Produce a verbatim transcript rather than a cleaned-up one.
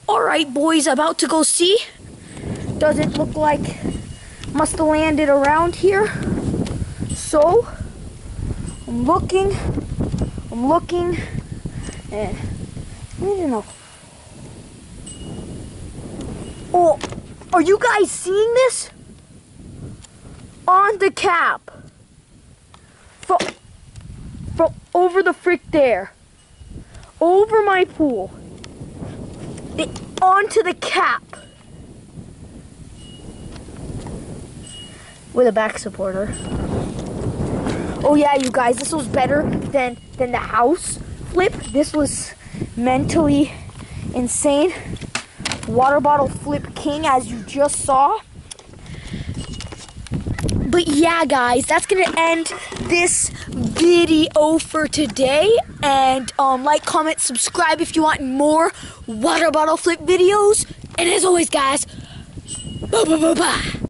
Alright boys, about to go see. Doesn't look like must have landed around here. So I'm looking, I'm looking, and I don't know. Oh, are you guys seeing this? On the cap. From, from over the frick there. Over my pool. It, onto the cap. With a back supporter. Oh yeah, you guys, this was better than, than the house flip. This was mentally insane. Water bottle flip king, as you just saw. But yeah, guys, that's gonna end this video for today. And um, like, comment, subscribe if you want more water bottle flip videos. And as always, guys, bye bye bye bye.